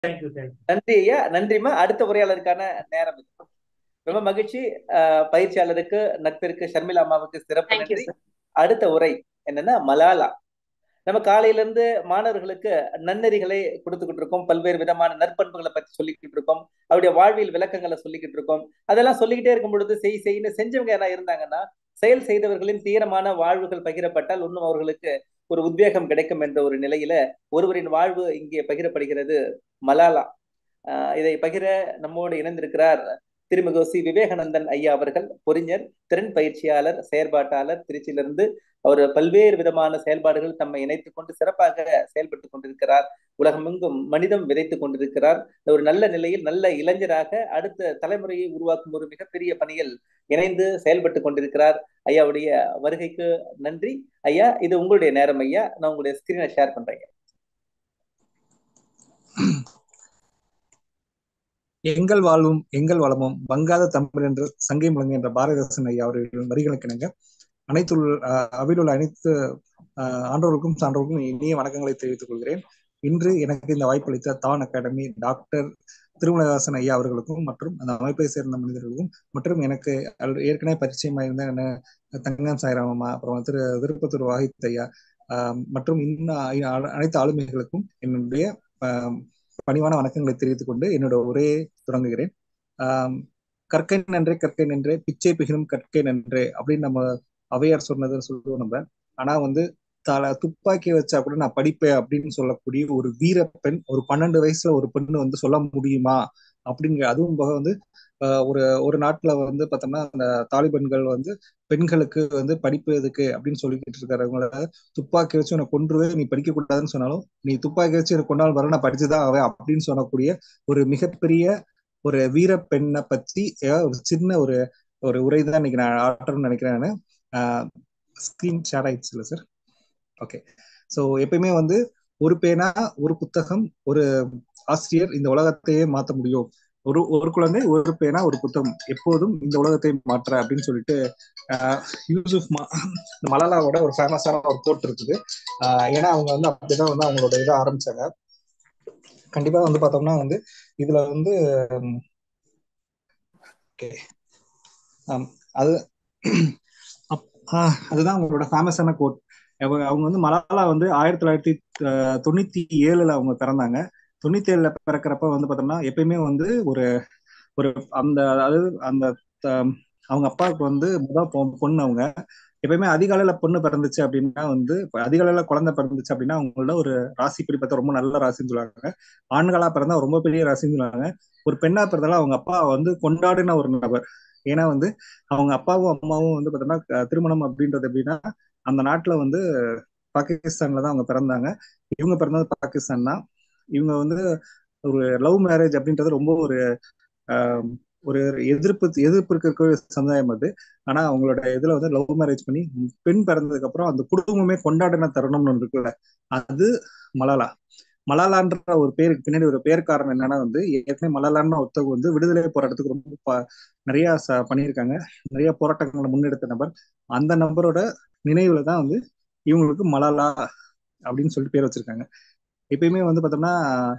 Thank you thank you. நன்றி ஐயா, நன்றிமா. அடுத்த உரையாளருக்கான நேரம் இது. ரொம்ப மகிழ்ச்சி. பயிற்சியாளருக்கு, நட்பிற்கு, ஷர்மிளா அம்மாவுக்கு சிறப்பு தேங்க்யூ நன்றி. சார். அடுத்த உரை என்னன்னா மலாலா. நம்ம காலையில இருந்து மாணவர்களுக்கு நன்னெறிகளை கொடுத்துக்கிட்டு இருக்கோம், பல்வேறு விதமான நற்பண்புகளை பத்தி சொல்லிக்கிட்டு இருக்கோம், அவருடைய வாழ்வியல் விளக்கங்களை சொல்லிக்கிட்டு இருக்கோம். அதெல்லாம் சொல்லிக்கிட்டே இருக்கும் பொழுது செய்யன்னு செஞ்சவங்க என்ன இருந்தாங்கன்னா, செயல் செய்தவர்களின் தீரமான வாழ்வுகள் பகிரப்பட்டால் இன்னும் அவர்களுக்கு ஒரு உத்வேகம் கிடைக்கும் என்ற ஒரு நிலையில ஒருவரின் வாழ்வு இங்கே பகிரப்படுகிறது. மலாலா. இதை பகிர நம்மோடு இணைந்திருக்கிறார் திருமிகு சி விவேகானந்தன் ஐயா அவர்கள், பொறிஞர், திறன் பயிற்சியாளர், செயற்பாட்டாளர், திருச்சியிலிருந்து. அவர் பல்வேறு விதமான செயல்பாடுகள் தம்மை இணைத்துக் கொண்டு சிறப்பாக செயல்பட்டுக் கொண்டிருக்கிறார். உலகமெங்கும் மனிதம் விதைத்துக் கொண்டிருக்கிறார். ஒரு நல்ல நிலையில் நல்ல இளைஞராக அடுத்த தலைமுறையை உருவாக்கும் ஒரு மிகப்பெரிய பணியில் இணைந்து செயல்பட்டு கொண்டிருக்கிறார். ஐயாவுடைய வருகைக்கு நன்றி. ஐயா, இது உங்களுடைய நேரம். ஐயா, நான் உங்களுடைய ஸ்கிரீனை ஷேர் பண்றேன். எங்கள் வாழ்வும் எங்கள் வளமும் வங்காத தமிழ் என்று சங்கை முழங்கு என்ற பாரதிதாசன் ஐயா அவர்களின் வரிகளுக்கு இணங்க அனைத்து அவையில் உள்ள அனைத்து ஆண்டோர்களுக்கும் சான்றோர்களுக்கும் இனிய வணக்கங்களை தெரிவித்துக் கொள்கிறேன். இன்று எனக்கு இந்த வாய்ப்பளித்த தான் அகாடமி டாக்டர் திருமலதாசன் ஐயா அவர்களுக்கும் மற்றும் அந்த அமைப்பை சேர்ந்த மனிதர்களுக்கும் மற்றும் எனக்கு ஏற்கனவே பரிச்சயமாயிருந்த தங்கம் சாய்ராம் அம்மா, அப்புறம் திருப்பத்தூர் வாஹித் ஐயா மற்றும் இன்னும் அனைத்து ஆளுமைகளுக்கும் என்னுடைய பணிவான வணக்கங்களை தெரிவித்துக் கொண்டு என்னோட உரையை தொடங்குகிறேன். கற்கை நன்றே கற்கை நன்றே பிச்சை பிகினும் கற்கை நன்றே அப்படின்னு நம்ம அவையார் சொன்னதை சொல்லுவோம் நம்ம. ஆனா துப்பாக்கி வச்சா கூட நான் படிப்பேன் அப்படின்னு சொல்லக்கூடிய ஒரு வீர பெண், ஒரு 12 வயசுல ஒரு பெண்ணு சொல்ல முடியுமா அப்படிங்கிற. அதுவும் போக ஒரு நாட்டுல பார்த்தோம்னா அந்த தாலிபன்கள் பெண்களுக்கு படிப்பு எதுக்கு அப்படின்னு சொல்லிக்கிட்டு இருக்கிறவங்கள துப்பாக்கி வச்சு உன்னை கொன்றுவே, நீ படிக்க கூடாதுன்னு சொன்னாலும் நீ துப்பாக்கி வச்சு எனக்கு கொண்டாலும் வர நான் படிச்சுதான் ஆவேன் அப்படின்னு சொல்லக்கூடிய ஒரு மிகப்பெரிய ஒரு வீர பெண்ணை பத்தி ஒரு சின்ன ஒரு ஒரு உரை தான் இன்னைக்கு நான் ஆற்றணும்னு நினைக்கிறேன். ஸ்கிரீன் ஷேர் ஆயிடுச்சு இல்லை சார்? ஓகே. ஸோ எப்பயுமே ஒரு பேனா, ஒரு புத்தகம், ஒரு ஆசிரியர் இந்த உலகத்தையே மாற்ற முடியும். ஒரு குழந்தை, ஒரு பேனா, ஒரு புத்தகம் எப்போதும் இந்த உலகத்தை மாற்ற அப்படின்னு சொல்லிட்டு யூசுப் மலாலாவோட ஒரு ஃபேமஸான ஒரு கோட் இருக்குது. ஏன்னா அவங்க அப்படிதான் அவங்களோட இதை ஆரம்பிச்சாங்க. கண்டிப்பா பார்த்தோம்னா இதுல அது அதுதான் அவங்களோட ஃபேமஸான கோட். அவங்க மலாலா 1997 அவங்க பிறந்தாங்க. 97 பிறக்கிறப்ப பார்த்தோம்னா எப்பயுமே ஒரு ஒரு அந்த அதாவது அந்த அவங்க அப்பாவுக்கு முதல் பொண்ணு. அவங்க எப்பயுமே அதிகாலையில பொண்ணு பிறந்துச்சு அப்படின்னா அதிகாலையில குழந்தை பிறந்துச்சு அப்படின்னா அவங்களோட ஒரு ராசி படி பார்த்தா ரொம்ப நல்ல ராசின்னு சொல்லுவாங்க. ஆண்களா பிறந்தா ரொம்ப பெரிய ராசின்னு சொல்லுவாங்க. ஒரு பெண்ணா பிறந்தாலும் அவங்க அப்பா கொண்டாடின ஒரு நபர். ஏன்னா அவங்க அப்பாவும் அம்மாவும் பார்த்தோம்னா திருமணம் அப்படின்றது எப்படின்னா அந்த நாட்டுல பாகிஸ்தான்ல தான் அவங்க பிறந்தாங்க. இவங்க பிறந்தது பாகிஸ்தான் தான். இவங்க ஒரு லவ் மேரேஜ் அப்படின்றது ரொம்ப ஒரு ஒரு எதிர்ப்பு இருக்கிற சமுதாயம் அது. ஆனா அவங்களோட இதுல லவ் மேரேஜ் பண்ணி பெண் பிறந்ததுக்கு அப்புறம் அந்த குடும்பமே கொண்டாடின தருணம்னு இருக்குல்ல, அது மலாலா. மலாலான்ற ஒரு பேருக்கு பின்னாடி ஒரு பேர் காரணம் என்னன்னா ஏற்கனவே மலாலான்னு ஒருத்தவங்க விடுதலை போராட்டத்துக்கு ரொம்ப நிறைய பண்ணியிருக்காங்க. நிறைய போராட்டங்களை முன்னெடுத்த நபர். அந்த நபரோட நினைவுல தான் இவங்களுக்கு மலாலா அப்படின்னு சொல்லிட்டு பேர் வச்சிருக்காங்க. எப்பயுமே பார்த்தோம்னா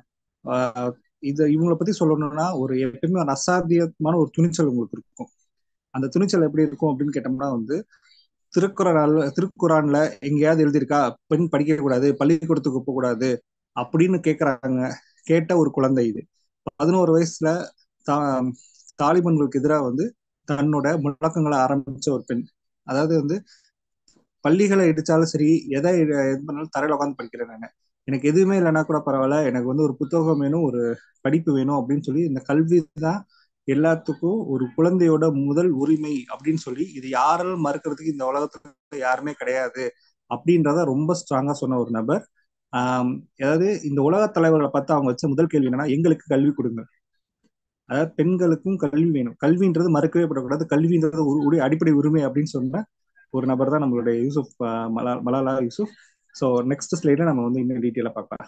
இது இவங்களை பத்தி சொல்லணும்னா எப்பயுமே ஒரு அசாத்தியமான ஒரு துணிச்சல் உங்களுக்கு இருக்கும். அந்த துணிச்சல் எப்படி இருக்கும் அப்படின்னு கேட்டோம்னா திருக்குறான்ல எங்கேயாவது எழுதியிருக்கா பெண் படிக்க கூடாது, பள்ளிக்கூடத்துக்கு போக கூடாது அப்படின்னு கேட்ட ஒரு குழந்தை இது. 11 வயசுல தாலிபன்களுக்கு எதிராக தன்னோட முழக்கங்களை ஆரம்பிச்ச ஒரு பெண். அதாவது பள்ளிகளை இடிச்சாலும் சரி, எது பண்ணாலும் தரையில உட்காந்து படிக்கிறேன் நான். எனக்கு எதுவுமே இல்லைன்னா கூட பரவாயில்ல, எனக்கு ஒரு புத்தகம் வேணும், ஒரு படிப்பு வேணும் அப்படின்னு சொல்லி இந்த கல்வி தான் எல்லாத்துக்கும் ஒரு குழந்தையோட முதல் உரிமை அப்படின்னு சொல்லி இது யாராலும் மறுக்கிறதுக்கு இந்த உலகத்துல யாருமே கிடையாது அப்படின்றத ரொம்ப ஸ்ட்ராங்கா சொன்ன ஒரு நபர். அதாவது இந்த உலக தலைவர்களை பார்த்து அவங்க வச்ச முதல் கேள்வி என்னன்னா, எங்களுக்கு கல்வி கொடுங்க. அதாவது பெண்களுக்கும் கல்வி வேணும், கல்வின்றது மறுக்கவே படக்கூடாது, கல்வின்றது அடிப்படை உரிமை அப்படின்னு சொன்ன ஒரு நபர் தான் நம்மளுடைய யூசுப் மலாலா யூசுப். ஸோ நெக்ஸ்ட் ஸ்லைட்ல நம்ம இன்னும் டீட்டெயிலாக பார்க்கலாம்.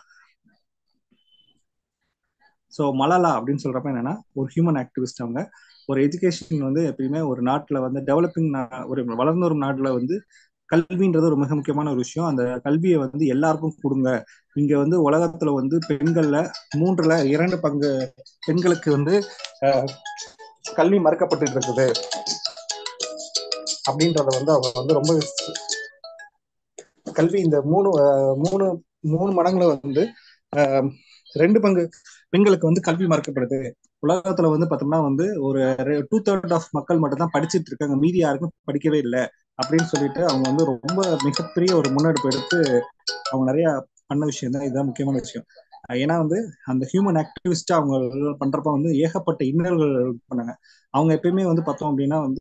ஸோ மலாலா அப்படின்னு சொல்றப்ப என்னன்னா ஒரு ஹியூமன் ஆக்டிவிஸ்ட். அவங்க ஒரு எஜுகேஷன் எப்பயுமே ஒரு நாட்டில் டெவலப்பிங் ஒரு வளர்ந்து வரும் நாட்டில் கல்வின்றது ஒரு மிக முக்கியமான ஒரு விஷயம். அந்த கல்வியை வந்து எல்லாருக்கும் கொடுங்க. இங்க வந்து உலகத்துல வந்து பெண்கள்ல 2 பங்கு பெண்களுக்கு வந்து கல்வி மறுக்கப்பட்டு இருக்குது அப்படின்றத வந்து அவங்க வந்து ரொம்ப கல்வி இந்த மூணு மூணு மடங்குல வந்து 2 பங்கு பெண்களுக்கு வந்து கல்வி மறுக்கப்படுது. உலகத்துல வந்து பார்த்தோம்னா வந்து ஒரு 2/3 ஆஃப் மக்கள் மட்டும் தான் படிச்சுட்டு இருக்காங்க, மீதி யாருக்கும் படிக்கவே இல்லை அப்படின்னு சொல்லிட்டு அவங்க வந்து ரொம்ப மிகப்பெரிய ஒரு முன்னெடுப்பு எடுத்து அவங்க நிறைய பண்ண விஷயம் தான். இதுதான் முக்கியமான விஷயம். ஏன்னா வந்து அந்த ஹியூமன் ஆக்டிவிஸ்ட் அவங்க பண்றப்ப வந்து ஏகப்பட்ட இன்னல்கள் பண்ணாங்க. அவங்க எப்பயுமே வந்து பார்த்தோம் அப்படின்னா வந்து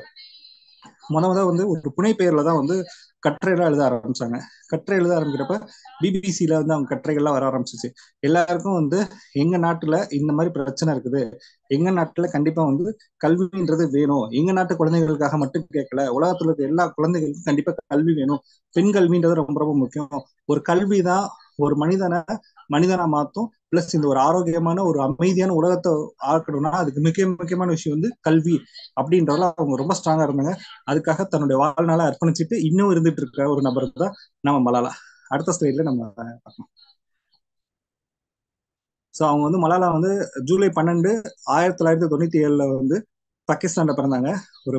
வந்து ஒரு புனை பெயர்ல தான் வந்து கட்டுரைலாம் எழுத ஆரம்பிச்சாங்க. கட்டுரை எழுத ஆரம்பிக்கிறப்ப பிபிசியில வந்து அவங்க கட்டுரைகள்லாம் வர ஆரம்பிச்சிச்சு. எல்லாருக்கும் வந்து எங்க நாட்டுல இந்த மாதிரி பிரச்சனை இருக்குது, எங்க நாட்டுல கண்டிப்பா வந்து கல்வின்றது வேணும், எங்க நாட்டு குழந்தைகளுக்காக மட்டும் கேட்கல, உலகத்துல இருக்க எல்லா குழந்தைகளுக்கும் கண்டிப்பா கல்வி வேணும். பெண் கல்வின்றது ரொம்ப ரொம்ப முக்கியம். ஒரு கல்விதான் ஒரு மனிதனா மாத்தும். பிளஸ் இந்த ஒரு ஆரோக்கியமான ஒரு அமைதியான உலகத்தை ஆக்கணும்னா அதுக்கு முக்கியமான விஷயம் வந்து கல்வி அப்படின்றதுல அவங்க ரொம்ப ஸ்ட்ராங்கா இருந்தாங்க. அதுக்காக தன்னுடைய வாழ்நாளை அர்ப்பணிச்சுட்டு இன்னும் இருந்துட்டு இருக்க ஒரு நபர் தான் நம்ம மலாலா. அடுத்த ஸ்லைட்ல நம்ம பார்க்கலாம். ஸோ அவங்க வந்து மலாலா வந்து ஜூலை 12, 1997 வந்து பாகிஸ்தான்ல பிறந்தாங்க. ஒரு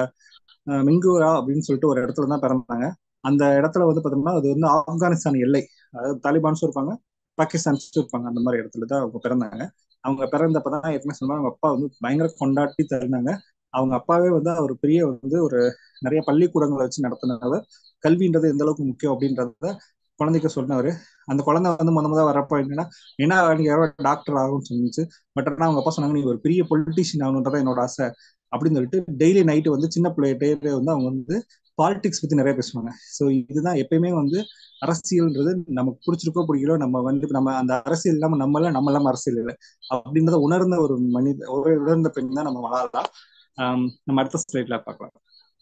மிங்கூரா அப்படின்னு சொல்லிட்டு ஒரு இடத்துல தான் பிறந்தாங்க. அந்த இடத்துல வந்து பார்த்தோம்னா அது வந்து ஆப்கானிஸ்தான் எல்லை, அதாவது தாலிபான்ஸும் இருப்பாங்க, பாகிஸ்தான்ஸும் இருப்பாங்க, அந்த மாதிரி இடத்துல தான் அவங்க பிறந்தாங்க. அவங்க பிறந்தப்பதான் ஏற்கனவே சொன்னாங்க, அவங்க அப்பா வந்து பயங்கர கொண்டாட்டி தருந்தாங்க. அவங்க அப்பாவே வந்து அவர் பெரிய வந்து ஒரு நிறைய பள்ளிக்கூடங்களை வச்சு நடத்தினவர். கல்வின்றது எந்த அளவுக்கு முக்கியம் அப்படின்றத குழந்தைக்கு சொன்னவர். அந்த குழந்தை வந்து முதல்ல வரப்போ என்ன நீங்க டாக்டர் ஆகும்னு சொன்னிச்சு. பட் ஆனால் அவங்க அப்பா சொன்னாங்க, நீங்க ஒரு பெரிய பொலிட்டீஷியன் ஆகணுன்றதான் என்னோட ஆசை அப்படின்னு சொல்லிட்டு டெய்லி நைட்டு வந்து சின்ன பிள்ளைகிட்டே வந்து அவங்க வந்து பாலிடிக்ஸ் பத்தி நிறைய பேசுவாங்க. ஸோ இதுதான் எப்பயுமே வந்து அரசியல்ன்றது நமக்கு பிடிச்சிருக்கோ பிடிக்கலோ நம்ம வந்து நம்ம அந்த அரசியல் இல்லாம நம்ம இல்லாம அரசியல் இல்லை அப்படின்றத உணர்ந்த ஒரு உணர்ந்த பெண் தான் நம்ம மலாலா. நம்ம அடுத்த ஸ்லைட்ல பார்க்கலாம்.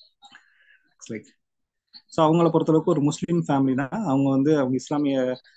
ஸ்லைட். ஸோ அவங்கள பொறுத்தளவுக்கு ஒரு முஸ்லீம் ஃபேமிலி தான். அவங்க வந்து அவங்க இஸ்லாமிய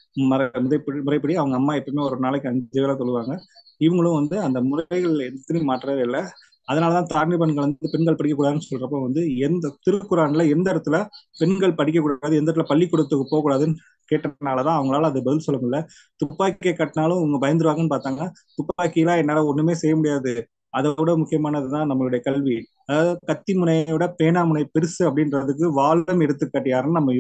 முறைப்படி அவங்க அம்மா எப்பவுமே ஒரு நாளைக்கு 5 வேளை தொழுவாங்க. இவங்களும் வந்து அந்த முறைகள் எதுலையும் மாற்றவே இல்லை. அதனாலதான் தாலிபான்கள் வந்து பெண்கள் படிக்கக்கூடாதுன்னு சொல்றப்போ வந்து எந்த திருக்குறான்ல எந்த இடத்துல பெண்கள் படிக்கக்கூடாது, எந்த இடத்துல பள்ளிக்கூடத்துக்கு போகக்கூடாதுன்னு கேட்டதுனாலதான் அவங்களால அது பதில் சொல்ல முடியல. துப்பாக்கியை கட்டினாலும் அவங்க பயந்துருவாங்கன்னு பார்த்தாங்க. துப்பாக்கிலாம் என்னால ஒண்ணுமே செய்ய முடியாது, அதை விட முக்கியமானதுதான் நம்மளுடைய கல்வி. அதாவது கத்தி முனையோட பேனா முனை பெருசு அப்படின்றதுக்கு வாழும் எடுத்துக்காட்டு யாருன்னு நம்ம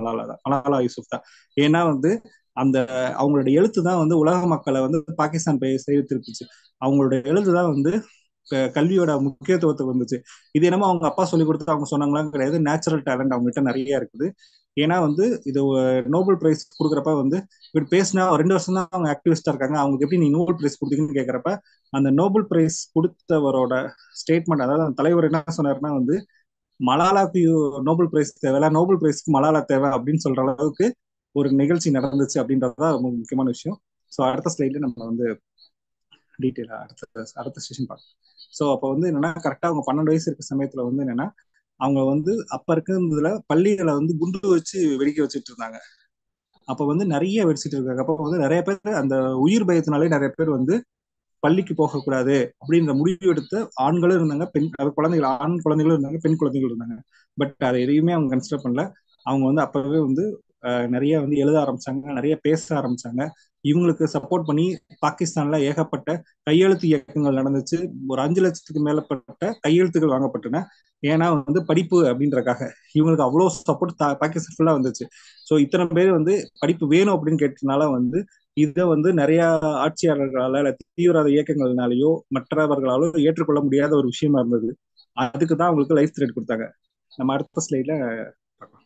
மலாலா யூசுப் தான். ஏன்னா வந்து அந்த அவங்களுடைய எழுத்து தான் வந்து உலக மக்களை வந்து பாகிஸ்தான் செய்து திருப்பிச்சு. அவங்களுடைய எழுத்து தான் வந்து கல்வியோட முக்கியத்துவத்தை வந்துச்சு. இது என்னமோ அவங்க அப்பா சொல்லி கொடுத்து அவங்க சொன்னாங்களான்னு கிடையாது. நேச்சுரல் டேலண்ட் அவங்க கிட்ட நிறைய இருக்குது. ஏன்னா வந்து இது நோபல் பிரைஸ் கொடுக்குறப்ப வந்து இப்படி பேசினா 2 வருஷம் தான் அவங்க ஆக்டிவிஸ்டா இருக்காங்க, அவங்களுக்கு எப்படி நீ நோபல் பிரைஸ் கொடுத்தீங்கன்னு கேட்கறப்ப அந்த நோபல் பிரைஸ் கொடுத்தவரோட ஸ்டேட்மெண்ட், அதாவது அந்த தலைவர் என்ன சொன்னாருன்னா வந்து மலாலாக்கு நோபல் பிரைஸ் தேவையில்ல, நோபல் பிரைஸ்க்கு மலாலா தேவை அப்படின்னு சொல்ற அளவுக்கு ஒரு நிகழ்ச்சி நடந்துச்சு அப்படின்றதுதான் ரொம்ப முக்கியமான விஷயம். ஸோ அடுத்த ஸ்லைட்ல நம்ம வந்து டீட்டெயிலா அடுத்த ஸ்டேஷன் பார்க்கலாம். ஸோ அப்போ வந்து என்னன்னா கரெக்டா அவங்க 12 வயசு இருக்க சமயத்துல வந்து என்னன்னா அவங்க வந்து அப்ப இருக்கிறதுல பள்ளிகளை வந்து குண்டு வச்சு வெடிக்க வச்சுட்டு இருந்தாங்க. அப்ப வந்து நிறைய வெடிச்சிட்டு இருக்காங்க. அப்போ வந்து நிறைய பேர் அந்த உயிர் பயத்தினாலே நிறைய பேர் வந்து பள்ளிக்கு போகக்கூடாது அப்படின்ற முடிவு எடுத்த ஆண்களும் இருந்தாங்க, குழந்தைகள், ஆண் குழந்தைகளும் இருந்தாங்க, பெண் குழந்தைகளும் இருந்தாங்க. பட் அதை எதையுமே அவங்க கன்சிடர் பண்ணல. அவங்க வந்து அப்பவே வந்து நிறைய வந்து எழுத ஆரம்பிச்சாங்க, நிறைய பேச ஆரம்பிச்சாங்க. இவங்களுக்கு சப்போர்ட் பண்ணி பாகிஸ்தான்ல ஏகப்பட்ட கையெழுத்து இயக்கங்கள் நடந்துச்சு. ஒரு 5 லட்சத்துக்கு மேலப்பட்ட கையெழுத்துகள் வாங்கப்பட்டன. ஏன்னா வந்து படிப்பு அப்படின்றக்காக இவங்களுக்கு அவ்வளோ சப்போர்ட் பாகிஸ்தான் ஃபுல்லா வந்துச்சு. ஸோ இத்தனை பேர் வந்து படிப்பு வேணும் அப்படின்னு கேட்டதுனால வந்து இதை வந்து நிறைய ஆட்சியாளர்களால இல்ல தீவிரவாத இயக்கங்கள்னாலேயோ மற்றவர்களாலோ ஏற்றுக்கொள்ள முடியாத ஒரு விஷயமா இருந்தது. அதுக்கு தான் அவங்களுக்கு லைஃப் த்ரெட் கொடுத்தாங்க. நம்ம அடுத்த ஸ்லைட்ல பார்க்கலாம்.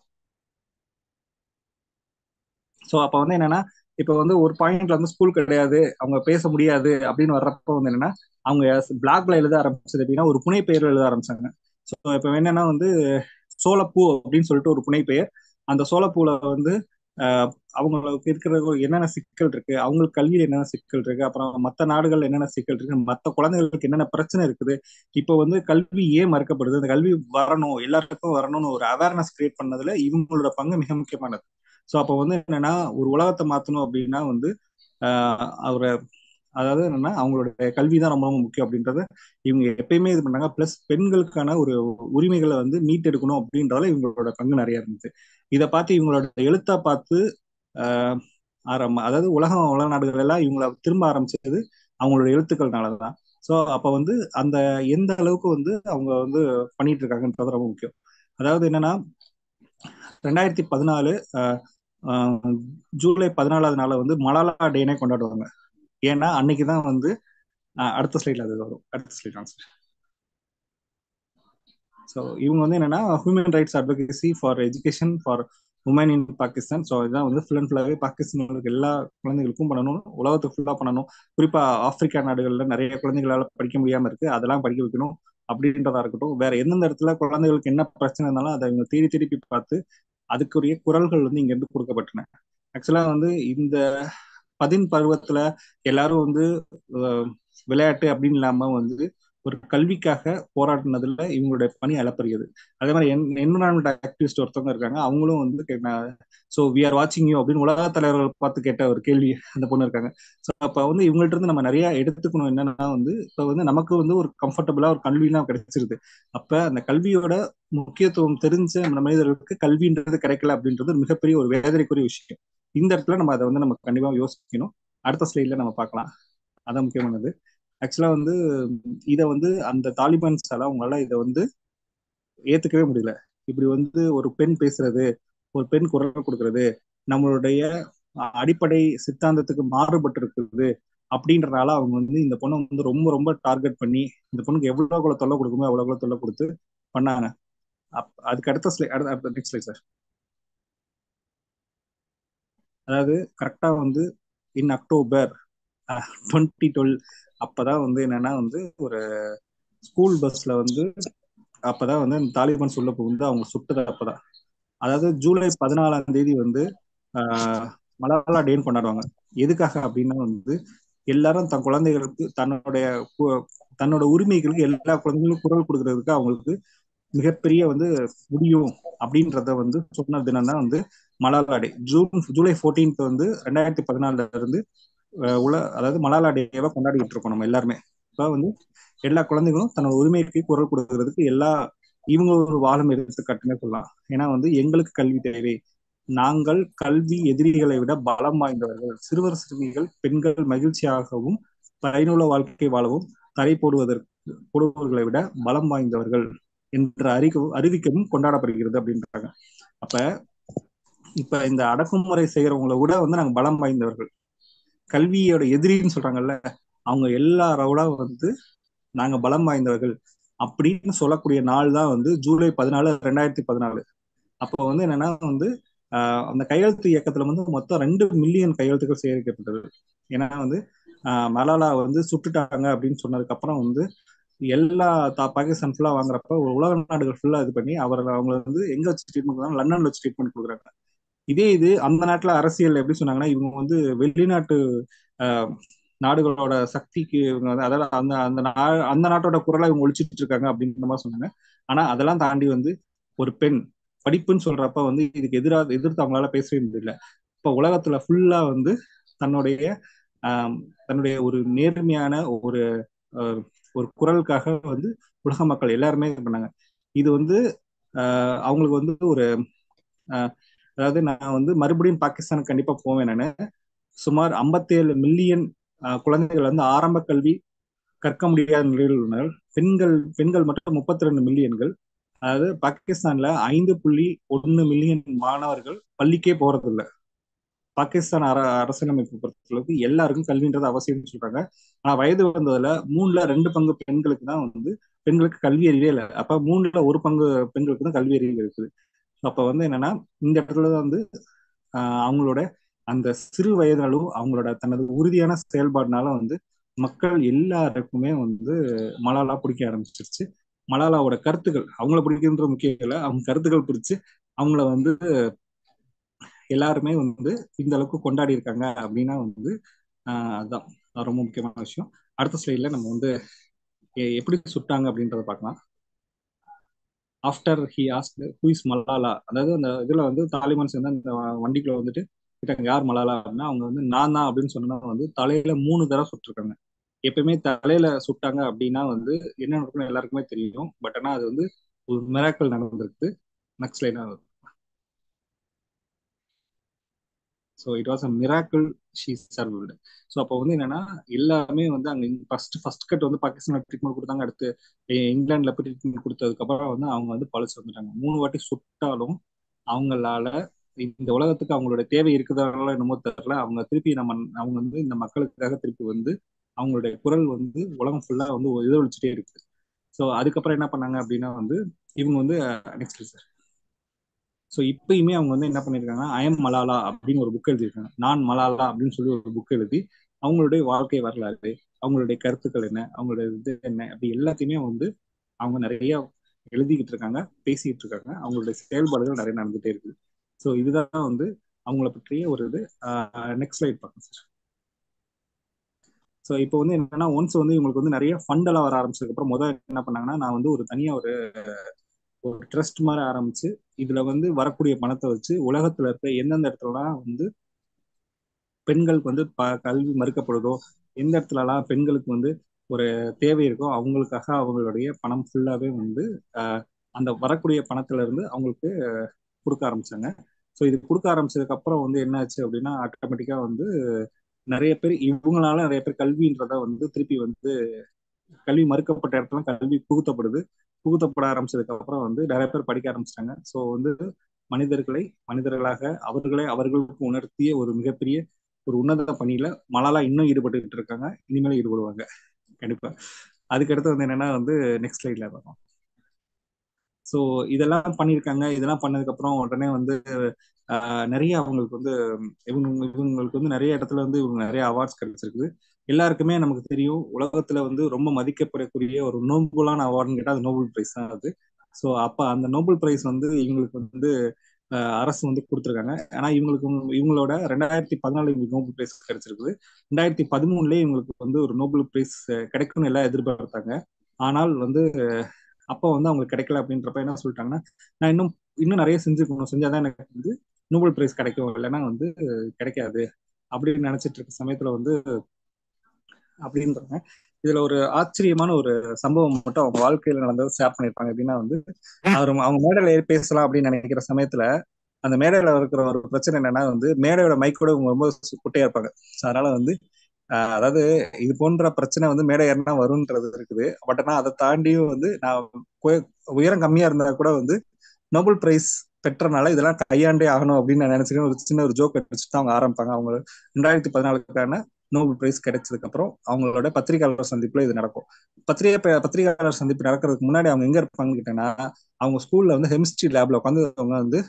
ஸோ அப்போ வந்து என்னன்னா இப்போ வந்து ஒரு பாயிண்ட்ல வந்து ஸ்கூல் கிடையாது, அவங்க பேச முடியாது அப்படின்னு வர்றப்போ வந்து என்னன்னா அவங்க பிளாக்ல எழுத ஆரம்பிச்சது அப்படின்னா ஒரு புனை பெயர் எழுத ஆரம்பிச்சாங்க. ஸோ இப்போ என்னன்னா வந்து சோளப்பூ அப்படின்னு சொல்லிட்டு ஒரு புனை பெயர். அந்த சோளப்பூல வந்து அவங்களுக்கு இருக்கிற என்னென்ன சிக்கல் இருக்கு, அவங்களுக்கு கல்வியில் என்னென்ன சிக்கல் இருக்கு, அப்புறம் மற்ற நாடுகள் என்னென்ன சிக்கல் இருக்கு, மற்ற குழந்தைகளுக்கு என்னென்ன பிரச்சனை இருக்குது, இப்போ வந்து கல்வி ஏன் மறுக்கப்படுது, அந்த கல்வி வரணும், எல்லாருக்கும் வரணும்னு ஒரு அவேர்னஸ் கிரியேட் பண்ணதுல இவங்களோட பங்கு மிக முக்கியமானது. ஸோ அப்போ வந்து என்னன்னா ஒரு உலகத்தை மாற்றணும் அப்படின்னா வந்து அவரை அதாவது என்னன்னா அவங்களுடைய கல்வி தான் ரொம்ப ரொம்ப முக்கியம் அப்படின்றத இவங்க எப்பயுமே இது பண்ணாங்க. பிளஸ் பெண்களுக்கான ஒரு உரிமைகளை வந்து மீட்டெடுக்கணும் அப்படின்றதுல இவங்களோட பங்கு நிறைய இருந்துச்சு. இதை பார்த்து இவங்களோட எழுத்தா பார்த்து ஆஹ் அதாவது உலக நாடுகள் எல்லாம் இவங்கள திரும்ப ஆரம்பிச்சது அவங்களோட எழுத்துக்கள்னாலதான். ஸோ அப்ப வந்து அந்த எந்த அளவுக்கு வந்து அவங்க வந்து பண்ணிட்டு இருக்காங்கன்றது ரொம்ப முக்கியம். அதாவது என்னன்னா 2014 ஜூலை 14வது நாளை வந்து மலாலா டேனே கொண்டாடுவாங்க. ஏன்னா அன்னைக்குதான் வந்து அடுத்த ஸ்லைட்ல அது வரும். அடுத்த ஸ்லைட். ஸோ இவங்க வந்து என்னன்னா human rights advocacy for education for women in Pakistan. So இதுதான் வந்து ஃபுல் அண்ட் ஃபுல்லாகவே பாகிஸ்தானில் இருக்க எல்லா குழந்தைகளுக்கும் பண்ணணும், உலகத்துக்கு ஃபுல்லாக பண்ணணும். குறிப்பா ஆப்பிரிக்கா நாடுகளில் நிறைய குழந்தைகளால் படிக்க முடியாம இருக்கு, அதெல்லாம் படிக்க வைக்கணும் அப்படின்றதா இருக்கட்டும். வேற எந்தெந்த இடத்துல குழந்தைகளுக்கு என்ன பிரச்சனை இருந்தாலும் அதை இவங்க தேடி திருப்பி பார்த்து அதுக்குரிய குரல்கள் வந்து இங்க இருந்து கொடுக்கப்பட்டன. ஆக்சுவலா வந்து இந்த பருவத்துல எல்லாரும் வந்து விளையாட்டு அப்படின்னு இல்லாம வந்து ஒரு கல்விக்காக போராடினதுல இவங்களுடைய பணி அளப்பரியது. அதே மாதிரி என்விரான்மெண்ட் ஆக்டிவிஸ்ட் ஒருத்தவங்க இருக்காங்க, அவங்களும் வந்து ஸோ வி ஆர் வாட்சிங் யூ அப்படின்னு உலக தலைவர்கள் பார்த்து கேட்ட ஒரு கேள்வி அந்த பொண்ணு இருக்காங்க. ஸோ அப்போ வந்து இவங்கள்ட்ட இருந்து நம்ம நிறைய எடுத்துக்கணும். என்னன்னா வந்து இப்போ வந்து நமக்கு வந்து ஒரு கம்ஃபர்டபுளா ஒரு கல்விலாம் கிடைச்சிருது. அப்ப அந்த கல்வியோட முக்கியத்துவம் தெரிஞ்ச நம்ம மனிதர்களுக்கு கல்வின்றது கிடைக்கல அப்படின்றது ஒரு மிகப்பெரிய ஒரு வேதனைக்குரிய விஷயம். இந்த இடத்துல நம்ம அதை வந்து நம்ம கண்டிப்பா யோசிக்கணும். அடுத்த ஸ்லைட்ல நம்ம பார்க்கலாம். அதான் முக்கியமானது. ஆக்சுவலா வந்து இதை வந்து அந்த தாலிபான்ஸால அவங்களால இதை வந்து ஏத்துக்கவே முடியல. இப்படி வந்து ஒரு பெண் பேசுறது, ஒரு பெண் குரல் கொடுக்கறது நம்மளுடைய அடிப்படை சித்தாந்தத்துக்கு மாறுபட்டு இருக்குது அப்படின்றனால அவங்க வந்து இந்த பொண்ணை வந்து ரொம்ப ரொம்ப டார்கெட் பண்ணி இந்த பொண்ணுக்கு எவ்வளவு தொல்லை கொடுக்குமோ அவ்வளவு தொல்லை கொடுத்து பண்ணாங்க. அதுக்கு அடுத்த ஸ்லைட், நெக்ஸ்ட் ஸ்லைட் சார். அதாவது கரெக்டா வந்து இன் அக்டோபர் 2012 அப்பதான் வந்து என்னன்னா வந்து ஒரு ஸ்கூல் பஸ்ல வந்து அப்பதான் வந்து அந்த தாலிபான் உள்ள புகுந்து அவங்க சுட்டது அப்பதான். அதாவது ஜூலை 14ஆம் தேதி வந்து மலாலா டேன்னு கொண்டாடுவாங்க. எதுக்காக அப்படின்னா வந்து எல்லாரும் தன் குழந்தைகளுக்கு தன்னோட உரிமைகளுக்கு எல்லா குழந்தைகளுக்கும் குரல் கொடுக்கறதுக்கு அவங்களுக்கு மிகப்பெரிய வந்து முடியும் அப்படின்றத வந்து சொன்ன தினம் தான் வந்து மலாலா டே. ஜூலை 14 வந்து 2014 இருந்து அதாவது மலாலா டேவை கொண்டாடிட்டு இருக்கோம் நம்ம எல்லாருமே. இப்போ வந்து எல்லா குழந்தைகளும் தன்னோட உரிமைக்கு குரல் கொடுக்கறதுக்கு இவங்க ஒரு வாதம் எடுத்துக்காட்டுன்னே சொல்லலாம். ஏன்னா வந்து எங்களுக்கு கல்வி தேவை, நாங்கள் கல்வி எதிரிகளை விட பலம் வாய்ந்தவர்கள், சிறுவர் சிறுமிகள் பெண்கள் மகிழ்ச்சியாகவும் பயனுள்ள வாழ்க்கை வாழவும் தடை போடுவர்களை விட பலம் வாய்ந்தவர்கள் என்ற அறிவிக்கவும் கொண்டாடப்படுகிறது அப்படின்றாங்க. அப்ப இப்ப இந்த அடக்குமுறை செய்யறவங்களை விட வந்து நாங்க பலம் வாய்ந்தவர்கள், கல்வியோட எதிரின்னு சொல்றாங்கல்ல, அவங்க எல்லாரோட வந்து நாங்க பலம் வாய்ந்தவர்கள் அப்படின்னு சொல்லக்கூடிய நாள் தான் வந்து ஜூலை 14, 2014. அப்போ வந்து என்னன்னா வந்து அந்த கையெழுத்து இயக்கத்துல வந்து மொத்தம் 2 மில்லியன் கையெழுத்துக்கள் சேகரிக்கப்பட்டது. ஏன்னா வந்து மலாலா வந்து சுட்டுட்டாங்க அப்படின்னு சொன்னதுக்கு அப்புறம் வந்து எல்லா பாகிஸ்தான் ஃபுல்லா வாங்குறப்ப உலக நாடுகள் ஃபுல்லா இது பண்ணி அவங்களை வந்து எங்க வச்சு ட்ரீட்மெண்ட் கொடுக்குறாங்க, லண்டன்ல வச்சு ட்ரீட்மெண்ட் கொடுக்குறாங்க. இது அந்த நாட்டுல அரசியல் எப்படி சொன்னாங்கன்னா இவங்க வந்து வெளிநாட்டு நாடுகளோட சக்திக்கு இவங்க வந்து அதாவது அந்த நாட்டோட குரலை இவங்க ஒழிச்சிட்டு இருக்காங்க அப்படின்ற மாதிரி சொன்னாங்க. ஆனா அதெல்லாம் தாண்டி வந்து ஒரு பெண் படிப்புன்னு சொல்றப்ப வந்து இதுக்கு எதிர்த்து அவங்களால பேசவே முடியல. இப்ப உலகத்துல ஃபுல்லா வந்து தன்னுடைய தன்னுடைய ஒரு நேர்மையான ஒரு ஒரு குரலுக்காக வந்து உலக மக்கள் எல்லாருமே இது பண்ணாங்க. இது வந்து அவங்களுக்கு வந்து ஒரு அதாவது நான் வந்து மறுபடியும் பாகிஸ்தானுக்கு கண்டிப்பா போவேன். நான் சுமார் 57 மில்லியன் குழந்தைகள் வந்து ஆரம்ப கல்வி கற்க முடியாத நிலையில் உள்ளனர். பெண்கள் மட்டும் 32 மில்லியன்கள். அதாவது பாகிஸ்தான்ல 5.1 மில்லியன் மாணவர்கள் பள்ளிக்கே போறது இல்லை. பாகிஸ்தான் அரசியலமைப்பு பொறுத்தளவுக்கு எல்லாருக்கும் கல்வின்றது அவசியம்னு சொல்றாங்க. ஆனா வயது வந்ததுல 2/3 பங்கு பெண்களுக்கு தான் வந்து பெண்களுக்கு கல்வி அறிவே இல்லை. அப்ப 1/3 பங்கு பெண்களுக்கு தான் கல்வி அறிவு இருக்குது. அப்ப வந்து என்னன்னா இந்த இடத்துலதான் வந்து அவங்களோட அந்த சிறு வயதினாலும் அவங்களோட தனது உறுதியான செயல்பாடுனால வந்து மக்கள் எல்லாருக்குமே வந்து மலாலா பிடிக்க ஆரம்பிச்சிருச்சு. மலாலாவோட கருத்துக்கள் அவங்கள பிடிக்கின்ற முக்கியம் இல்லை, அவங்க கருத்துக்கள் பிடிச்சு அவங்கள வந்து எல்லாருமே வந்து இந்த அளவுக்கு கொண்டாடி இருக்காங்க அப்படின்னா வந்து அதுதான் ரொம்ப முக்கியமான விஷயம். அடுத்த ஸ்லைட்ல நம்ம வந்து எப்படி சுட்டாங்க அப்படின்றத பார்க்கலாம். After he asked who is Malala, அதாவது அந்த இதுல வந்து தாலிபான்ஸ் வந்து அந்த வண்டிக்குள்ள வந்துட்டு யார் மலாலா அப்படின்னா அவங்க வந்து நான் தான் அப்படின்னு சொன்னா வந்து தலையில 3 தடவை சுட்டிருக்காங்க. எப்பயுமே தலையில சுட்டாங்க அப்படின்னா வந்து என்ன நடக்கும்னு எல்லாருக்குமே தெரியும். பட் ஆனா அது வந்து ஒரு மிராக்கள் நடந்திருக்கு. நெக்ஸ்ட் லைனா. So it was a miracle she survived. So அப்போ வந்து என்னன்னா எல்லாமே வந்து அங்கே ஃபர்ஸ்ட் கட் வந்து பாகிஸ்தான் ட்ரீட்மெண்ட் கொடுத்தாங்க. அடுத்து இங்கிலாந்துல போய் ட்ரீட்மெண்ட் கொடுத்ததுக்கப்புறம் வந்து அவங்க வந்து பழிச்சு வந்துட்டாங்க. 3 வாட்டி சுட்டாலும் அவங்களால இந்த உலகத்துக்கு அவங்களோட தேவை இருக்குதானால என்னமோ தெரியல, அவங்க திருப்பி அவங்க வந்து இந்த மக்களுக்காக திருப்பி வந்து அவங்களுடைய குரல் வந்து உலகம் ஃபுல்லா வந்து எதிரொலிச்சுட்டே இருக்கு. ஸோ அதுக்கப்புறம் என்ன பண்ணாங்க அப்படின்னா வந்து இவங்க வந்து நெக்ஸ்ட் சார். ஸோ இப்பயுமே அவங்க வந்து என்ன பண்ணியிருக்காங்க, ஐஎம் மலாலா அப்படின்னு ஒரு புக் எழுதியிருக்காங்க. நான் மலாலா அப்படின்னு சொல்லி ஒரு புக் எழுதி அவங்களுடைய வாழ்க்கை வரலாறு, அவங்களுடைய கருத்துக்கள் என்ன, அவங்களுடைய இது என்ன, அப்படி எல்லாத்தையுமே வந்து அவங்க நிறைய எழுதிக்கிட்டு இருக்காங்க, பேசிக்கிட்டு இருக்காங்க. அவங்களுடைய செயல்பாடுகள் நிறைய நடந்துட்டே இருக்குது. ஸோ இதுதான் வந்து அவங்கள பற்றிய ஒரு இது. நெக்ஸ்ட் ஸ்லைட் பார்க்கலாம் சார். ஸோ இப்போ வந்து என்னன்னா ஒன்ஸ் வந்து இவங்களுக்கு வந்து நிறைய ஃபண்ட் எல்லாம் வர ஆரம்பிச்சதுக்கு அப்புறம் முதல் என்ன பண்ணாங்கன்னா, நான் வந்து ஒரு தனியா ஒரு ஒரு ட்ரஸ்ட் மாதிரி ஆரம்பிச்சு இதுல வந்து வரக்கூடிய பணத்தை வச்சு உலகத்துல இருக்க எந்தெந்த இடத்துலலாம் வந்து பெண்களுக்கு வந்து கல்வி மறுக்கப்படுதோ, எந்த இடத்துலலாம் பெண்களுக்கு வந்து ஒரு தேவை இருக்கோ அவங்களுக்காக அவங்களுடைய பணம் ஃபுல்லாவே வந்து அந்த வரக்கூடிய பணத்துல இருந்து அவங்களுக்கு கொடுக்க ஆரம்பிச்சாங்க. ஸோ இது கொடுக்க ஆரம்பிச்சதுக்கு அப்புறம் வந்து என்ன ஆச்சு அப்படின்னா ஆட்டோமேட்டிக்கா வந்து நிறைய பேர் இவங்களால நிறைய பேர் கல்வின்றத வந்து திருப்பி வந்து கல்வி மறுக்கப்பட்ட இடத்துல கல்வி புகுத்தப்பட ஆரம்பிச்சதுக்கு அப்புறம் வந்து நிறைய பேர் படிக்க ஆரம்பிச்சிட்டாங்க. ஸோ வந்து மனிதர்களாக அவர்களுக்கு உணர்த்திய ஒரு மிகப்பெரிய ஒரு உன்னத பணியில மலாலா இன்னும் ஈடுபட்டுக்கிட்டு இருக்காங்க. இனிமேலும் ஈடுபடுவாங்க கண்டிப்பா. அதுக்கடுத்து வந்து என்னன்னா வந்து நெக்ஸ்ட் ஸ்லைட்ல வரும். ஸோ இதெல்லாம் பண்ணியிருக்காங்க. இதெல்லாம் பண்ணதுக்கு அப்புறம் உடனே வந்து நிறைய அவங்களுக்கு வந்து இவங்களுக்கு வந்து நிறைய இடத்துல வந்து இவங்க நிறைய அவார்ட்ஸ் கிடைச்சிருக்குது. எல்லாருக்குமே நமக்கு தெரியும் உலகத்துல வந்து ரொம்ப மதிக்கப்படக்கூடிய ஒரு நோபலான அவார்டுன்னு கேட்டால் அது நோபல் பிரைஸ் தான் அது. ஸோ அப்ப அந்த நோபல் பிரைஸ் வந்து இவங்களுக்கு வந்து அரசு வந்து கொடுத்துருக்காங்க. ஆனா இவங்களோட 2014 இவங்களுக்கு நோபல் பிரைஸ் கிடைச்சிருக்குது. 2013 இவங்களுக்கு வந்து ஒரு நோபல் பிரைஸ் கிடைக்கும்னு எல்லாம் எதிர்பார்த்தாங்க. ஆனால் வந்து அப்போ வந்து அவங்களுக்கு கிடைக்கல. அப்படின்றப்ப என்ன சொல்லிட்டாங்கன்னா, நான் இன்னும் நிறைய செஞ்சாதான் எனக்கு வந்து நோபல் பிரைஸ் கிடைக்கும், இல்லைன்னா வந்து கிடைக்காது அப்படின்னு நினைச்சிட்டு இருக்க சமயத்துல வந்து அப்படின்றாங்க. இதுல ஒரு ஆச்சரியமான ஒரு சம்பவம் மட்டும் அவங்க வாழ்க்கையில நடந்தது ஷேர் பண்ணிருப்பாங்க. எப்படின்னா வந்து அவங்க மேடையில ஏறி பேசலாம் அப்படின்னு நினைக்கிற சமயத்துல அந்த மேடையில இருக்கிற ஒரு பிரச்சனை என்னன்னா வந்து மேடையோட மைக்கோட இவங்க ரொம்ப குட்டையா இருப்பாங்க. அதனால வந்து அதாவது இது போன்ற பிரச்சனை வந்து மேடை ஏறினா வரும்ன்றது இருக்குது. பட் ஆனா அதை தாண்டியும் வந்து நான் உயரம் கம்மியா இருந்தா கூட வந்து நோபல் பிரைஸ் பெற்றனால இதெல்லாம் கையாண்டே ஆகணும் அப்படின்னு நான் நினைச்சிருக்கேன். ஒரு சின்ன ஒரு ஜோக் அடிச்சுட்டு தான் அவங்க ஆரம்பிப்பாங்க. அவங்க 2014 நோபல் பிரைஸ் கிடைச்சதுக்கு அப்புறம் அவங்களோட பத்திரிகையாளர் சந்திப்புல இது நடக்கும். பத்திரிகையாளர் சந்திப்பு நடக்கிறதுக்கு முன்னாடி அவங்க எங்க இருப்பாங்கன்னு கேட்டேன்னா, அவங்க ஸ்கூல்ல வந்து கெமிஸ்ட்ரி லேப்ல உட்காந்து அவங்க வந்து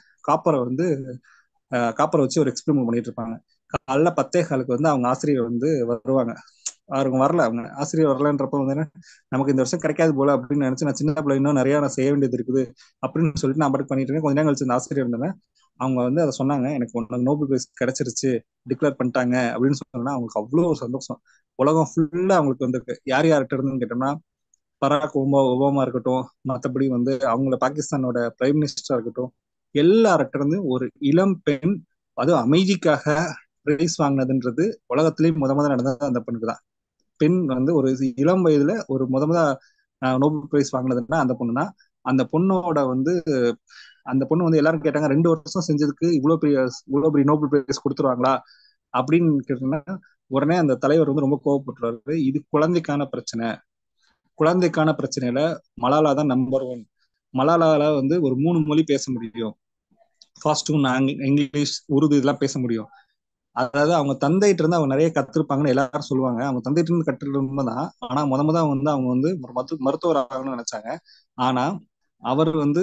காப்பரை வச்சு ஒரு எக்ஸ்பெரிமெண்ட் பண்ணிட்டு இருப்பாங்க. காலைல 10:15 வந்து அவங்க ஆசிரியர் வந்து வருவாங்க. அவங்க வரல. அவங்க ஆசிரியர் வரலன்றப்ப வந்து நமக்கு இந்த வருஷம் கிடைக்காது போல அப்படின்னு நினைச்சு நான் சின்ன பிள்ளை இன்னும் நிறைய நான் செய்ய வேண்டியது இருக்குது அப்படின்னு சொல்லிட்டு நான் பாட்டு பண்ணிட்டு இருக்கேன். கொஞ்ச நேரம் கழிச்சு இந்த ஆசிரியர் இருந்தேன். அவங்க வந்து அதை சொன்னாங்க, எனக்கு உனக்கு நோபல் பிரைஸ் கிடைச்சிருச்சு, டிக்ளேர் பண்ணிட்டாங்க அப்படின்னு சொன்னா அவங்களுக்கு அவ்வளோ ஒரு சந்தோஷம். உலகம் ஃபுல்லா அவங்களுக்கு வந்திருக்கு. யார் யார்கிட்ட இருந்துன்னு கேட்டோம்னா பராக் ஒபாமா இருக்கட்டும், மற்றபடி வந்து அவங்கள பாகிஸ்தானோட பிரைம் மினிஸ்டரா இருக்கட்டும், எல்லார்கிட்ட இருந்து ஒரு இளம் பெண் அதுவும் அமைதிக்காக பிரைஸ் வாங்கினதுன்றது உலகத்திலேயே முத நடந்தது அந்த பெண்ணுக்கு தான். பெண் வந்து ஒரு இளம் வயதுல ஒரு முத நோபல் பிரைஸ் வாங்கினதுன்னா அந்த பொண்ணுனா அந்த பொண்ணோட வந்து அந்த பொண்ணு வந்து எல்லாரும் கேட்டாங்க 2 வருஷம் செஞ்சதுக்கு இவ்வளவு பெரிய நோபல் பிரைஸ் கொடுத்துருவாங்களா அப்படின்னு கேட்டோம்னா உடனே அந்த தலைவர் வந்து ரொம்ப கோவப்பட்டுறாரு. இது குழந்தைக்கான பிரச்சனையில மலாலா தான் நம்பர் 1. மலாலால வந்து ஒரு 3 மொழி பேச முடியும். ஃபாஸ்ட்டும் இங்கிலீஷ், உருது இதெல்லாம் பேச முடியும். அதாவது அவங்க தந்தைட்டு இருந்து அவங்க நிறைய கத்துருப்பாங்கன்னு எல்லாரும் சொல்லுவாங்க. அவங்க தந்தைட்டு இருந்து கற்றுட்டு உண்மைதான். ஆனா முத வந்து அவங்க வந்து மருத்துவர் ஆகணும்னு நினைச்சாங்க. ஆனா அவர் வந்து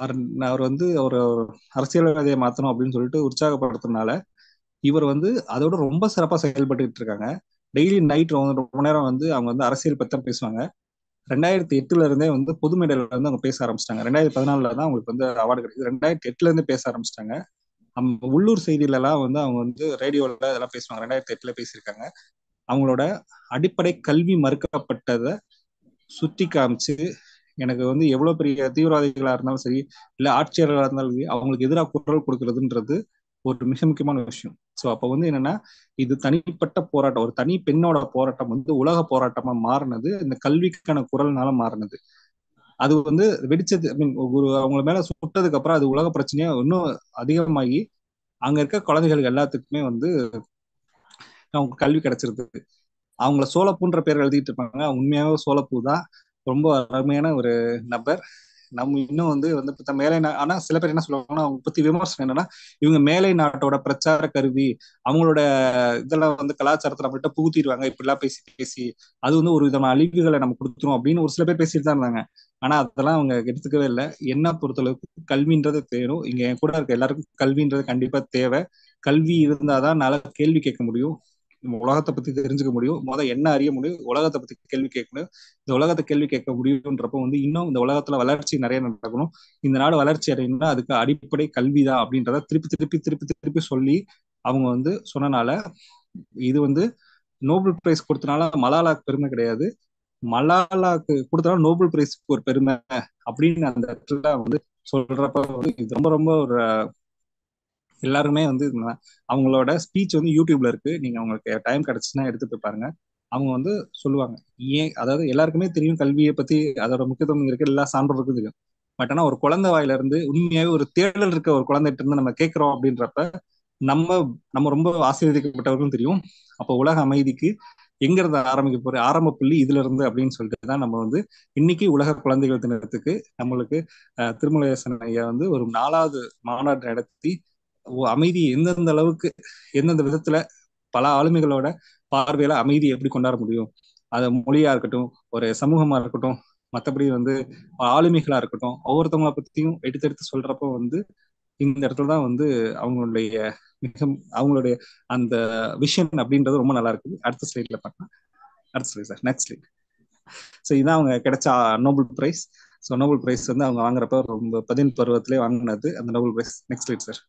ஒரு அரசியல்வாதியை மாத்தணும் அப்படின்னு சொல்லிட்டு உற்சாகப்படுத்துறதுனால இவர் வந்து அதோட ரொம்ப சிறப்பா செயல்பட்டு இருக்காங்க. டெய்லி நைட் ரொம்ப நேரம் வந்து அவங்க வந்து அரசியல் பத்தி தான் பேசுவாங்க. 2008 இருந்தே வந்து பொது மேடையில வந்து அவங்க பேச ஆரம்பிச்சிட்டாங்க. 2014 தான் அவங்களுக்கு வந்து அவார்டு கிடைக்குது. 2008 இருந்து பேச ஆரம்பிச்சிட்டாங்க. உள்ளூர் செய்தியில எல்லாம் வந்து அவங்க வந்து ரேடியோல இதெல்லாம் பேசுவாங்க. 2008 பேசியிருக்காங்க. அவங்களோட அடிப்படை கல்வி மறுக்கப்பட்டதை சுட்டி காமிச்சு எனக்கு வந்து எவ்வளவு பெரிய தீவிரவாதிகளா இருந்தாலும் சரி, இல்ல ஆட்சியாளர்களா இருந்தாலும் சரி, அவங்களுக்கு எதிராக குரல் கொடுக்கறதுன்றது ஒரு மிக முக்கியமான விஷயம். ஸோ அப்போ வந்து என்னன்னா, இது தனிப்பட்ட போராட்டம், ஒரு தனி பெண்ணோட போராட்டம் வந்து உலக போராட்டமா மாறினது இந்த கல்விக்கான குரல்னால மாறினது. அது வந்து வெடிச்சது, ஐ மீன் ஒரு அவங்க மேல சுட்டதுக்கு அப்புறம் அது உலக பிரச்சனையா இன்னும் அதிகமாகி அங்க இருக்க குழந்தைகள் எல்லாத்துக்குமே வந்து அவங்க கல்வி கிடைச்சிருது. அவங்கள சோளப்பூன்ற பேர் எழுதிட்டு இருப்பாங்க, உண்மையாவே சோளப்பூ தான். ரொம்ப அருமையான ஒரு நபர். நம்ம இன்னும் வந்து இப்ப மேலை ஆனா சில பேர் என்ன சொல்லுவாங்கன்னா, அவங்க பத்தி விமர்சனம் என்னன்னா, இவங்க மேலை நாட்டோட பிரச்சார கருவி, அவங்களோட இதெல்லாம் வந்து கலாச்சாரத்தை நம்மள்ட்ட புகுத்திடுவாங்க இப்படிலாம் பேசி பேசி, அது வந்து ஒரு விதமான அழிவுகளை நம்ம கொடுத்துரும் அப்படின்னு ஒரு சில பேர் பேசிட்டு தான் இருந்தாங்க. ஆனா அதெல்லாம் அவங்க எடுத்துக்கவே இல்லை. என்ன பொறுத்தளவுக்கு கல்வின்றது தேரும். இங்க என் கூட இருக்க எல்லாருக்கும் கல்வின்றது கண்டிப்பா தேவை. கல்வி இருந்தாதான் நாளை கேள்வி கேட்க முடியும், உலகத்தை பத்தி தெரிஞ்சுக்க முடியும், என்ன அறிய முடியும், உலகத்தை பத்தி கேள்வி கேட்க முடியும். இந்த உலகத்தை கேள்வி கேட்க முடியும்ன்றப்போ வந்து இன்னும் இந்த உலகத்துல வளர்ச்சி நிறைய நடக்கணும். இந்த நாடு வளர்ச்சி அடையணும்னா அதுக்கு அடிப்படை கல்விதான் அப்படின்றத திருப்பி திருப்பி திருப்பி திருப்பி சொல்லி அவங்க வந்து சொன்னனால, இது வந்து நோபல் பிரைஸ் கொடுத்தனால மலாலாக்கு பெருமை கிடையாது, மலாலாக்கு கொடுத்தனால நோபல் பிரைஸ்க்கு ஒரு பெருமை அப்படின்னு அந்த இடத்துல வந்து சொல்றப்ப வந்து இது ரொம்ப ரொம்ப ஒரு எல்லாருமே வந்து அவங்களோட ஸ்பீச் வந்து யூடியூப்ல இருக்கு, நீங்க அவங்களுக்கு டைம் கிடைச்சுன்னா எடுத்து போய் பாருங்க. அவங்க வந்து சொல்லுவாங்க, ஏன் அதாவது எல்லாருக்குமே தெரியும் கல்வியை பத்தி, அதோட முக்கியத்துவம் இருக்கு, எல்லா சான்றோருக்கும் தெரியும். பட் ஆனா ஒரு குழந்தை வாயில இருந்து உண்மையாவே ஒரு தேடல் இருக்க ஒரு குழந்தைகிட்ட இருந்து நம்ம கேட்கிறோம் அப்படின்றப்ப நம்ம நம்ம ரொம்ப ஆசீர்வதிக்கப்பட்டவர்களும் தெரியும். அப்போ உலக அமைதிக்கு எங்க இருந்து ஆரம்பிக்க போற ஆரம்ப புள்ளி இதுல இருந்து அப்படின்னு சொல்லிட்டு தான் நம்ம வந்து இன்னைக்கு உலக குழந்தைகள் தினத்துக்கு நம்மளுக்கு திருமலையரசன் ஐயா வந்து ஒரு 4வது மாநாடு நடத்தி அமைதி எந்தெந்த அளவுக்கு எந்தெந்த விதத்துல பல ஆளுமைகளோட பார்வையில அமைதி எப்படி கொண்டாட முடியும், அது மொழியா இருக்கட்டும், ஒரு சமூகமா இருக்கட்டும், மற்றபடி வந்து ஆளுமைகளா இருக்கட்டும், ஒவ்வொருத்தவங்களை பத்தியும் எடுத்து எடுத்து சொல்றப்போ வந்து இந்த இடத்துலதான் வந்து அவங்களுடைய மிக அவங்களுடைய அந்த விஷன் அப்படின்றது ரொம்ப நல்லா இருக்குது. அடுத்த ஸ்லைட்ல பார்க்கலாம். அடுத்த slide sir, next slide. So இதான் அவங்க கிடைச்ச Nobel prize. So Nobel prize வந்து அவங்க வாங்குறப்ப ரொம்ப 18 பருவத்திலே வாங்கினது அந்த Nobel prize. Next slide sir.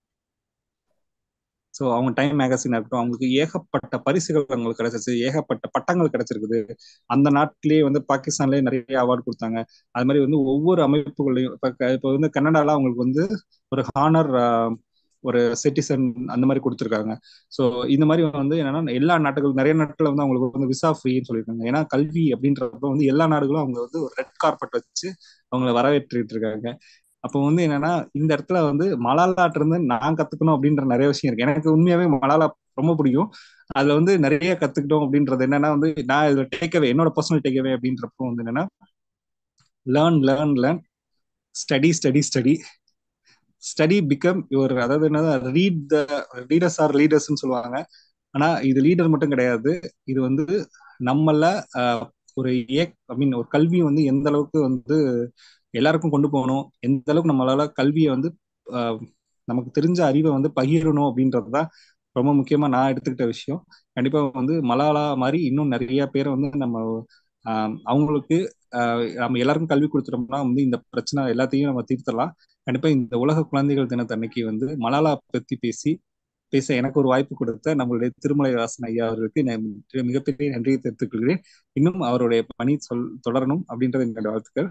So அவங்க டைம் மேகசின் இருக்கட்டும், அவங்களுக்கு ஏகப்பட்ட பரிசுகள் அவங்களுக்கு கிடைச்சிருச்சு, ஏகப்பட்ட பட்டங்கள் கிடைச்சிருக்குது. அந்த நாட்டிலேயே வந்து பாகிஸ்தான்லேயே நிறைய அவார்டு கொடுத்தாங்க. அது மாதிரி வந்து ஒவ்வொரு அமைப்புகளையும் இப்போ வந்து கனடால அவங்களுக்கு வந்து ஒரு ஹானர், ஒரு சிட்டிசன் அந்த மாதிரி கொடுத்துருக்காங்க. ஸோ இந்த மாதிரி வந்து என்னன்னா எல்லா நாட்டுகள் நிறைய நாட்டுல வந்து அவங்களுக்கு வந்து விசா ஃப்ரீன்னு சொல்லியிருக்காங்க. ஏன்னா கல்வி அப்படின்றப்ப வந்து எல்லா நாடுகளும் அவங்க வந்து ஒரு ரெட் கார்பெட் வச்சு அவங்கள வரவேற்றுட்டு இருக்காங்க. அப்போ வந்து என்னன்னா இந்த இடத்துல வந்து மலாலாட்ட இருந்து நான் கத்துக்கணும் அப்படின்ற நிறைய விஷயம் இருக்கு. எனக்கு உண்மையாவே மலாலா ரொம்ப பிடிக்கும். அதுல வந்து நிறைய கத்துக்கிட்டோம் அப்படின்றது என்னன்னா வந்து நான் இதுல டேக்அவே, என்னோட பர்சனல் டேக்அவே அப்படின்றப்போ வந்து என்னன்னா learn learn learn, study study study, study become your, அதாவது என்னன்னா ரீட் த ரீடர்ஸ் ஆர் லீடர்ஸ்ன்னு சொல்லுவாங்க. ஆனா இது லீடர் மட்டும் கிடையாது, இது வந்து நம்மள ஒரு ஐ மீன் ஒரு கல்வி வந்து எந்த அளவுக்கு வந்து எல்லாருக்கும் கொண்டு போகணும், எந்த அளவுக்கு நம்மளால கல்வியை வந்து நமக்கு தெரிஞ்ச அறிவை வந்து பகிரணும் அப்படின்றதுதான் ரொம்ப முக்கியமா நான் எடுத்துக்கிட்ட விஷயம். கண்டிப்பா வந்து மலாலா மாதிரி இன்னும் நிறைய பேரை வந்து நம்ம அவங்களுக்கு நம்ம எல்லாருக்கும் கல்வி கொடுத்துட்டோம்னா வந்து இந்த பிரச்சனை எல்லாத்தையும் நம்ம தீர்த்தலாம். கண்டிப்பா இந்த உலக குழந்தைகள் தினத்தன்னைக்கு வந்து மலாலா பத்தி பேச எனக்கு ஒரு வாய்ப்பு கொடுத்த நம்மளுடைய திருமலைவாசன் ஐயா அவர்களுக்கு நான் மிகப்பெரிய நன்றியை தெரிவித்துக் கொள்கிறேன். இன்னும் அவருடைய பணி தொடரணும் அப்படின்றது என்னுடைய வாழ்த்துக்கள்.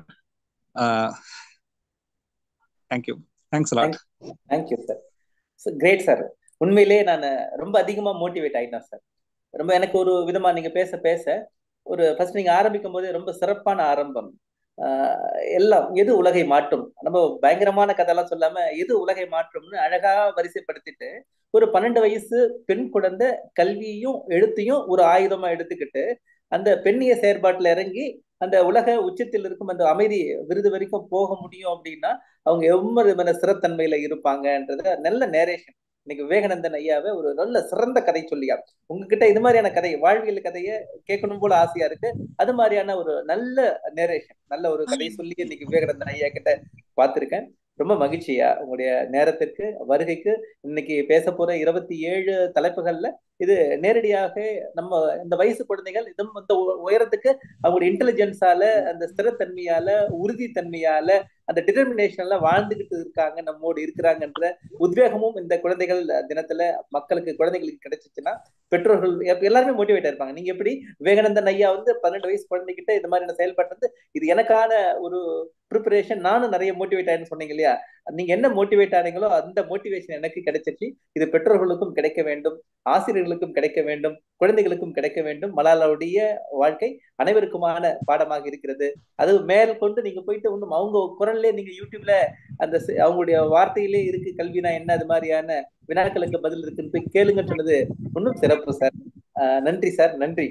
Thank you. Thanks lot. Thank you sir. Great sir. உண்மையிலே நான் ரொம்ப அதிகமா மோட்டிவேட் ஆயிட்டேன் சார். ரொம்ப எனக்கு ஒரு விதமா நீங்க பேச பேச ஒரு ஃபர்ஸ்ட் நீங்க ஆரம்பிக்கும் போதே ரொம்ப சிறப்பான ஆரம்பம். எல்லாம் எது உலகை மாற்றும், நம்ம பயங்கரமான கதையெல்லாம் சொல்லாம எது உலகை மாற்றும்னு அழகா வரிசைப்படுத்திட்டு ஒரு 12 வயசு பெண் குழந்தை கல்வியும் எழுத்தையும் ஒரு ஆயுதமா எடுத்துக்கிட்டு அந்த பெண்ணிய செயற்பாட்டுல இறங்கி அந்த உலக உச்சத்தில் இருக்கும் அந்த அமைதி விருது வரைக்கும் போக முடியும் அப்படின்னா அவங்க எவ்வளவு சிறத்தன்மையில இருப்பாங்கன்றத நல்ல நேரேஷன். இன்னைக்கு விவேகானந்தன் ஐயாவை ஒரு நல்ல சிறந்த கதை சொல்லியா உங்ககிட்ட இது மாதிரியான கதை வாழ்வியல் கதையை கேட்கணும் போல ஆசையா இருக்கு. அது மாதிரியான ஒரு நல்ல நேரேஷன், நல்ல ஒரு கதை சொல்லி இன்னைக்கு விவேகானந்தன் ஐயா கிட்ட பார்த்திருக்கேன். ரொம்ப மகிழ்ச்சியா உங்களுடைய நேரத்திற்கு வருகைக்கு. இன்னைக்கு பேச போற 27 தலைப்புகள்ல இது நேரடியாக நம்ம இந்த வயசு குழந்தைகள் இதுவும் இந்த உயரத்துக்கு அவங்களுடைய இன்டெலிஜென்ஸால, அந்த ஸ்திரத்தன்மையால, உறுதித்தன்மையால, அந்த டிட்டர்மினேஷன்ல வாழ்ந்துகிட்டு இருக்காங்க, நம்மோடு இருக்கிறாங்கன்ற உத்வேகமும் இந்த குழந்தைகள் தினத்துல மக்களுக்கு குழந்தைகளுக்கு கிடைச்சிச்சுன்னா பெற்றோர்கள் எல்லாருமே மோட்டிவேட்டா இருப்பாங்க. நீங்க எப்படி விவேகானந்தன் ஐயா வந்து 12 வயசு குழந்தைகிட்ட இந்த மாதிரி செயல்பட்டு இது எனக்கான ஒரு ப்ரிப்பரேஷன், நானும் நிறைய மோட்டிவேட் ஆயின்னு சொன்னீங்க இல்லையா? நீங்க என்ன மோட்டிவேட் ஆனீங்களோ அந்த மோட்டிவேஷன் எனக்கு கிடைச்சிச்சு. இது பெற்றோர்களுக்கும் கிடைக்க வேண்டும், ஆசிரியர்களுக்கும் கிடைக்க வேண்டும், குழந்தைகளுக்கும் கிடைக்க வேண்டும். மலாலாவுடைய வாழ்க்கை அனைவருக்குமான பாடமாக இருக்கிறது. அது மேல் கொண்டு நீங்க போயிட்டு இன்னும் அவங்க குரல்ல நீங்க யூடியூப்ல அந்த அவங்களுடைய வார்த்தையிலே இருக்கு கல்வினா என்ன, அது மாதிரியான வினாக்களுக்கு பதில் இருக்குன்னு போய் கேளுங்கன்னு சொன்னது இன்னும் சிறப்பு சார். நன்றி சார், நன்றி.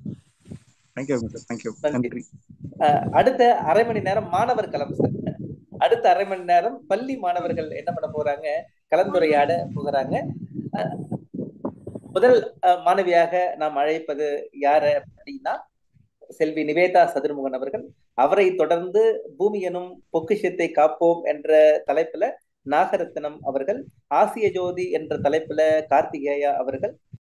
நன்றி. அடுத்த அரை மணி நேரம் மாணவர் களம் சார். அடுத்த அரை மணி நேரம் பள்ளி மாணவர்கள் என்ன பண்ண போறாங்க, கலந்துரையாட போகிறாங்க. முதல் மாணவியாக நாம் அழைப்பது யாரு அப்படின்னா செல்வி நிவேதா சதுர்முகன் அவர்கள். அவரை தொடர்ந்து பூமி எனும் பொக்கிஷத்தை காப்போம் என்ற தலைப்புல நாகரத்னம் அவர்கள், ஆசிய ஜோதி என்ற தலைப்புல கார்த்திகேயா அவர்கள்,